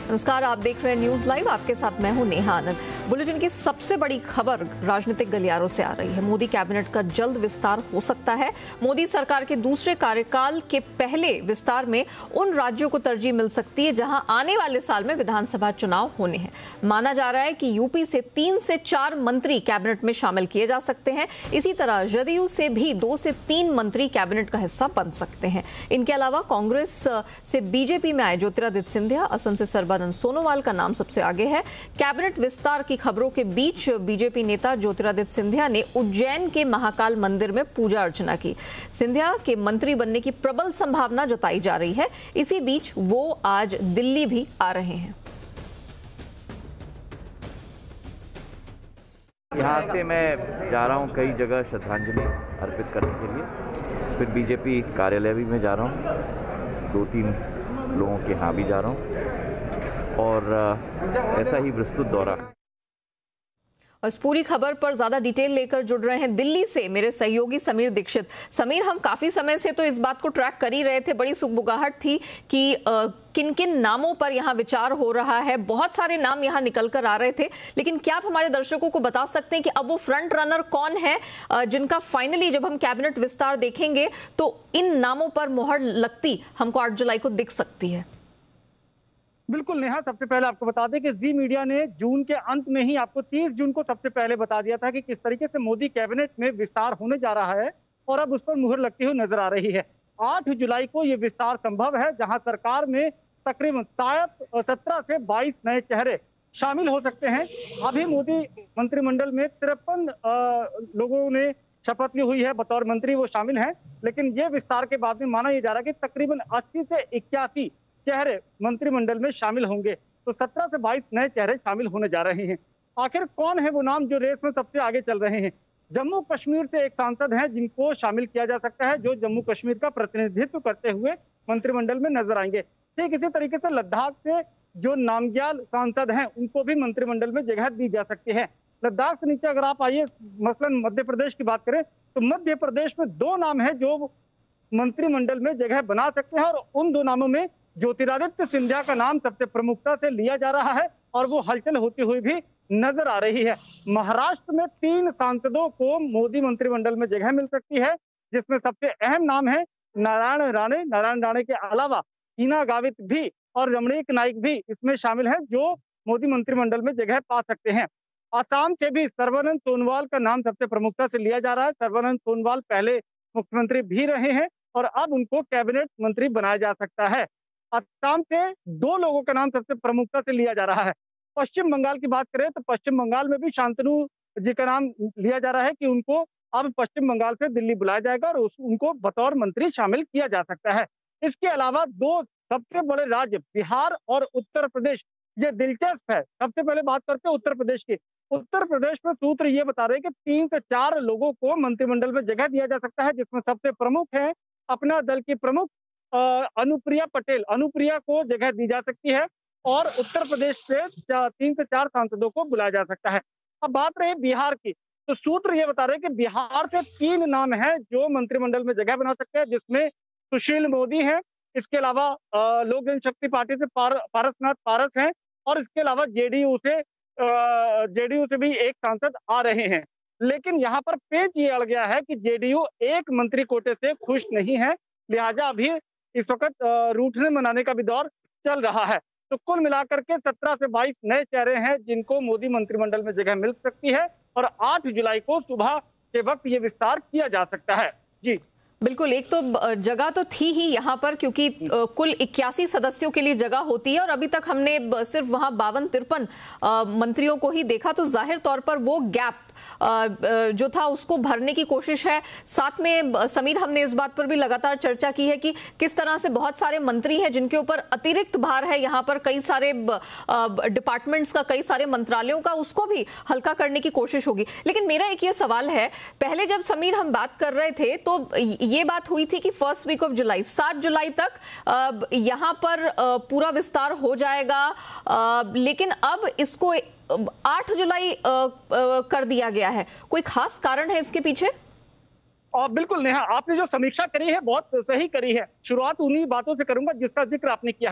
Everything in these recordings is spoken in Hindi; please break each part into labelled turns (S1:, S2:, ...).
S1: नमस्कार, आप देख रहे हैं न्यूज लाइव। आपके साथ मैं हूं नेहा आनंद। बुलेटिन की सबसे बड़ी खबर राजनीतिक गलियारों से आ रही है। मोदी कैबिनेट का जल्द विस्तार हो सकता है। मोदी सरकार के दूसरे कार्यकाल के पहले विस्तार में उन राज्यों को तरजीह मिल सकती है जहां आने वाले साल में विधानसभा चुनाव होने हैं। माना जा रहा है कि यूपी से 3 से 4 मंत्री कैबिनेट में शामिल किए जा सकते हैं। इसी तरह जदयू से भी 2 से 3 मंत्री कैबिनेट का हिस्सा बन सकते हैं। इनके अलावा कांग्रेस से बीजेपी में आए ज्योतिरादित्य सिंधिया, असम से सर्बानंद सोनोवाल का नाम सबसे आगे है। कैबिनेट विस्तार की खबरों के बीच बीजेपी नेता ज्योतिरादित्य सिंधिया ने उज्जैन के महाकाल मंदिर में पूजा अर्चना की। सिंधिया के मंत्री बनने की प्रबल संभावना जताई जा रही है। इसी बीच वो आज दिल्ली भी आ रहे हैं।
S2: यहाँ से मैं जा रहा हूँ कई जगह श्रद्धांजलि अर्पित करने के लिए। फिर बीजेपी कार्यालय भी मैं जा रहा हूँ, 2-3 लोगों के यहाँ भी जा रहा हूँ और ऐसा ही विस्तृत दौरा।
S1: और इस पूरी खबर पर ज्यादा डिटेल लेकर जुड़ रहे हैं दिल्ली से मेरे सहयोगी समीर दीक्षित। समीर, हम काफी समय से तो इस बात को ट्रैक कर ही रहे थे, बड़ी सुगबुगाहट थी कि किन किन नामों पर यहाँ विचार हो रहा है। बहुत सारे नाम यहाँ निकल कर आ रहे थे, लेकिन क्या आप हमारे दर्शकों को बता सकते हैं कि अब वो फ्रंट रनर कौन है जिनका फाइनली जब हम कैबिनेट विस्तार देखेंगे तो इन नामों पर मुहर लगती हमको 8 जुलाई को दिख सकती है?
S3: बिल्कुल नेहा, सबसे पहले आपको बता दें कि जी मीडिया ने जून के अंत में ही आपको 30 जून को सबसे पहले बता दिया था कि किस तरीके से मोदी कैबिनेट में विस्तार होने जा रहा है और अब उस पर मुहर लगती हुई नजर आ रही है। 8 जुलाई को ये विस्तार संभव है, जहां सरकार में तकरीबन शायद 17 से 22 नए चेहरे शामिल हो सकते हैं। अभी मोदी मंत्रिमंडल में 53 लोगों ने शपथ ली हुई है, बतौर मंत्री वो शामिल हैं, लेकिन ये विस्तार के बाद में माना यह जा रहा है कि तकरीबन 80 से 81 चेहरे मंत्रिमंडल में शामिल होंगे। तो 17 से 22 नए चेहरे शामिल होने जा रहे हैं। आखिर कौन है वो नाम जो रेस में सबसे आगे चल रहे हैं? जम्मू कश्मीर से एक सांसद हैं जिनको शामिल किया जा सकता है, जो जम्मू कश्मीर का प्रतिनिधित्व करते हुए मंत्रिमंडल में नजर आएंगे। ठीक इसी तरीके से लद्दाख से जो नामग्याल सांसद हैं उनको भी मंत्रिमंडल में जगह दी जा सकती है। लद्दाख से नीचे अगर आप आइए, मसलन मध्य प्रदेश की बात करें तो मध्य प्रदेश में 2 नाम है जो मंत्रिमंडल में जगह बना सकते हैं और उन 2 नामों में ज्योतिरादित्य सिंधिया का नाम सबसे प्रमुखता से लिया जा रहा है और वो हलचल होती हुई भी नजर आ रही है। महाराष्ट्र में 3 सांसदों को मोदी मंत्रिमंडल में जगह मिल सकती है, जिसमें सबसे अहम नाम है नारायण राणे। नारायण राणे के अलावा हिना गावित भी और रमणीक नाइक भी इसमें शामिल है, जो मोदी मंत्रिमंडल में जगह पा सकते हैं। आसाम से भी सर्बानंद सोनोवाल का नाम सबसे प्रमुखता से लिया जा रहा है। सर्बानंद सोनोवाल पहले मुख्यमंत्री भी रहे हैं और अब उनको कैबिनेट मंत्री बनाया जा सकता है। असम से 2 लोगों का नाम सबसे प्रमुखता से लिया जा रहा है। पश्चिम बंगाल की बात करें तो पश्चिम बंगाल में भी शांतनु जी का नाम लिया जा रहा है कि उनको अब पश्चिम बंगाल से दिल्ली बुलाया जाएगा और उनको बतौर मंत्री शामिल किया जा सकता है। इसके अलावा 2 सबसे बड़े राज्य बिहार और उत्तर प्रदेश, ये दिलचस्प है। सबसे पहले बात करते हैं उत्तर प्रदेश की। उत्तर प्रदेश में सूत्र ये बता रहे हैं कि 3 से 4 लोगों को मंत्रिमंडल में जगह दिया जा सकता है, जिसमें सबसे प्रमुख है अपना दल की प्रमुख अनुप्रिया पटेल। अनुप्रिया को जगह दी जा सकती है और उत्तर प्रदेश से 3 से 4 सांसदों को बुलाया जा सकता है। अब बात रही बिहार की, तो सूत्र ये बता रहे हैं कि बिहार से 3 नाम हैं जो मंत्रिमंडल में जगह बना सकते हैं, जिसमें सुशील मोदी हैं, इसके अलावा लोक जनशक्ति पार्टी से पारसनाथ पारस हैं और इसके अलावा जेडीयू से भी एक सांसद आ रहे हैं। लेकिन यहाँ पर पेच ये अड़ गया है कि जेडीयू एक मंत्री कोटे से खुश नहीं है, लिहाजा अभी इस वक्त रूठने मनाने का भी दौर चल रहा है। तो कुल मिलाकर के 17 से 22 नए चेहरे हैं जिनको मोदी मंत्रिमंडल में जगह मिल सकती है और 8 जुलाई को सुबह के वक्त ये विस्तार किया जा सकता है। जी
S1: बिल्कुल, एक तो जगह तो थी ही यहाँ पर, क्योंकि कुल 81 सदस्यों के लिए जगह होती है और अभी तक हमने सिर्फ वहाँ 52-53 मंत्रियों को ही देखा। तो जाहिर तौर पर वो गैप जो था उसको भरने की कोशिश है। साथ में समीर, हमने इस बात पर भी लगातार चर्चा की है कि किस तरह से बहुत सारे मंत्री हैं जिनके ऊपर अतिरिक्त भार है यहाँ पर, कई सारे डिपार्टमेंट्स का, कई सारे मंत्रालयों का, उसको भी हल्का करने की कोशिश होगी। लेकिन मेरा एक ये सवाल है, पहले जब समीर हम बात कर रहे थे तो ये बात हुई थी कि फर्स्ट वीक ऑफ जुलाई, 7 जुलाई तक यहाँ पर पूरा विस्तार हो जाएगा, लेकिन अब इसको 8 जुलाई कर दिया गया है। कोई खास कारण है इसके पीछे?
S3: बिल्कुल नेहा, आपने जो समीक्षा करी है बहुत सही करी है। शुरुआत उन्हीं बातों से करूंगा जिसका जिक्र आपने किया है।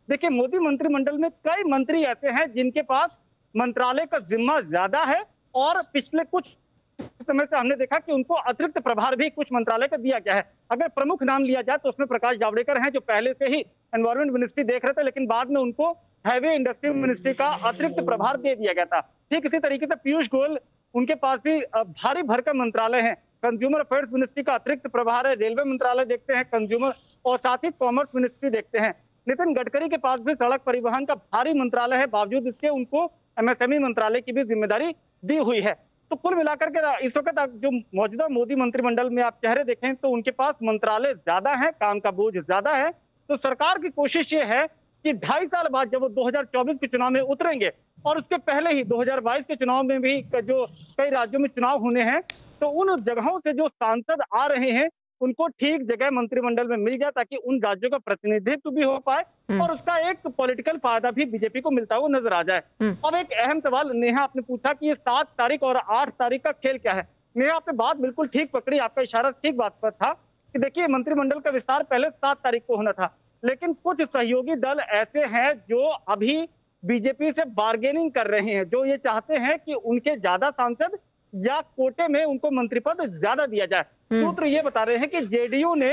S3: देखिए, मोदी मंत्रिमंडल में कई मंत्री ऐसे हैं जिनके पास मंत्रालय का जिम्मा ज्यादा है और पिछले कुछ समय से हमने देखा कि उनको अतिरिक्त प्रभार भी कुछ मंत्रालय का दिया गया है। अगर प्रमुख नाम लिया जाए तो उसमें प्रकाश जावड़ेकर हैं, जो पहले से ही एनवायरमेंट मिनिस्ट्री देख रहे थे, लेकिन बाद में उनको हैवी इंडस्ट्री मिनिस्ट्री का अतिरिक्त प्रभार दे दिया गया था। ठीक इसी तरीके से पीयूष गोयल, उनके पास भी भारी भरकम मंत्रालय है। कंज्यूमर अफेयर्स मिनिस्ट्री का अतिरिक्त प्रभार है, रेलवे मंत्रालय देखते हैं, कंज्यूमर और साथ ही कॉमर्स मिनिस्ट्री देखते हैं। नितिन गडकरी के पास भी सड़क परिवहन का भारी मंत्रालय है, बावजूद इसके उनको एमएसएमई मंत्रालय की भी जिम्मेदारी दी हुई है। तो कुल मिलाकर के इस वक्त जो मौजूदा मोदी मंत्रिमंडल में आप चेहरे देखें तो उनके पास मंत्रालय ज्यादा है, काम का बोझ ज्यादा है। तो सरकार की कोशिश ये है कि 2.5 साल बाद जब वो 2024 के चुनाव में उतरेंगे और उसके पहले ही 2022 के चुनाव में भी जो कई राज्यों में चुनाव होने हैं, तो उन जगहों से जो सांसद आ रहे हैं उनको ठीक जगह मंत्रिमंडल में मिल जाए, ताकि उन राज्यों का प्रतिनिधित्व भी हो पाए और उसका एक पॉलिटिकल फायदा भी बीजेपी को मिलता हुआ नजर आ जाए। अब एक अहम सवाल नेहा, आपने पूछा कि ये 7 तारीख और 8 तारीख का खेल क्या है। नेहा, आपने बात बिल्कुल ठीक पकड़ी, आपका इशारा ठीक बात पर था कि देखिए, मंत्रिमंडल का विस्तार पहले 7 तारीख को होना था, लेकिन कुछ सहयोगी दल ऐसे हैं जो अभी बीजेपी से बार्गेनिंग कर रहे हैं, जो ये चाहते हैं कि उनके ज्यादा सांसद या कोटे में उनको मंत्री पद ज्यादा दिया जाए। सूत्र ये बता रहे हैं कि जेडीयू ने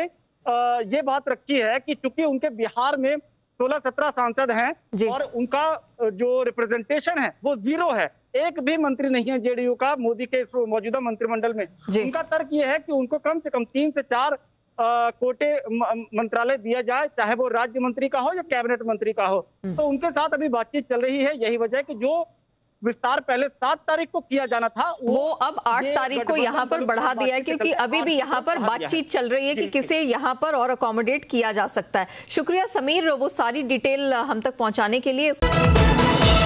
S3: ये बात रखी है कि चूंकि उनके बिहार में 16-17 सांसद हैं और उनका जो रिप्रेजेंटेशन है वो 0 है, एक भी मंत्री नहीं है जेडीयू का मोदी के इस मौजूदा मंत्रिमंडल में। उनका तर्क ये है कि उनको कम से कम 3 से 4 कोटे मंत्रालय दिया जाए, चाहे वो राज्य मंत्री का हो या कैबिनेट मंत्री का हो। तो उनके साथ अभी बातचीत चल रही है। यही वजह है कि जो विस्तार पहले 7 तारीख को किया जाना था वो अब 8 तारीख को यहाँ पर बढ़ा दिया है, क्योंकि अभी भी यहाँ पर बातचीत चल रही है कि किसे यहाँ पर और अकोमोडेट किया जा सकता है। शुक्रिया समीर, वो सारी डिटेल हम तक पहुँचाने के लिए।